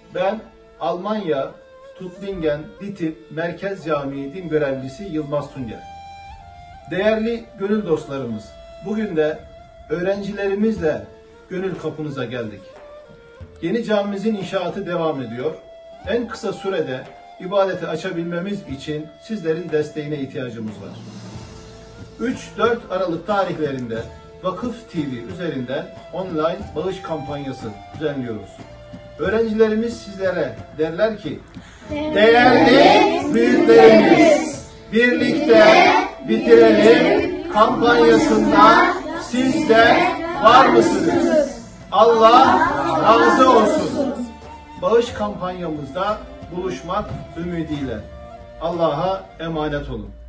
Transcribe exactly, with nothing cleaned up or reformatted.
Ben Almanya Tuttlingen Ditip Merkez Camii Din Görevlisi Yılmaz Tunger. Değerli gönül dostlarımız, bugün de öğrencilerimizle gönül kapınıza geldik. Yeni camimizin inşaatı devam ediyor. En kısa sürede ibadeti açabilmemiz için sizlerin desteğine ihtiyacımız var. üç dört Aralık tarihlerinde Vakıf T V üzerinden online bağış kampanyası düzenliyoruz. Öğrencilerimiz sizlere derler ki, değerli büyüklerimiz, birlikte bitirelim kampanyasında siz de var mısınız? Allah razı olsun. Bağış kampanyamızda buluşmak ümidiyle. Allah'a emanet olun.